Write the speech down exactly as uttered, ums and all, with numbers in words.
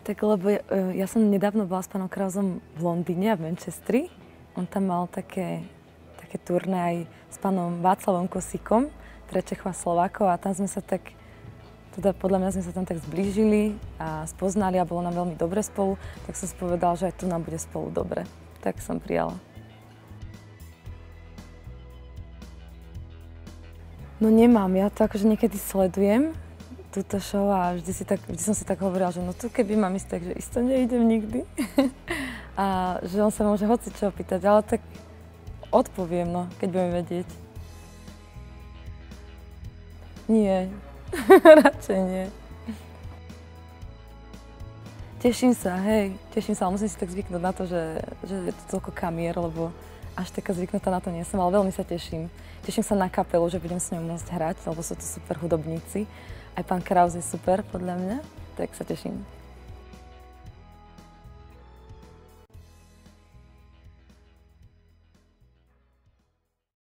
Tak lebo ja, ja som nedávno bola s pánom Krausom v Londýne a v Manchestri. On tam mal také, také turné aj s pánom Václavom Kosíkom pre Čechov a Slovákov a tam sme sa tak, teda podľa mňa sme sa tam tak zblížili a spoznali a bolo nám veľmi dobre spolu, tak som si povedala, že aj tu nám bude spolu dobre. Tak som prijala. No nemám, ja to akože niekedy sledujem, túto show a vždy, si tak, vždy som si tak hovorila, že no tu keby mám ísť, takže isto neidem nikdy. A že on sa môže hocičo opýtať, ale tak odpoviem, no, keď budem vedieť. Nie, radšej nie. Teším sa, hej, teším sa, ale musím si tak zvyknúť na to, že, že je to toľko kamier, lebo až taká zvyknutá na to nie som, ale veľmi sa teším. Teším sa na kapelu, že budem s ňou môcť hrať, lebo sú to super hudobníci. Aj pán Kraus je super, podľa mňa, tak sa teším.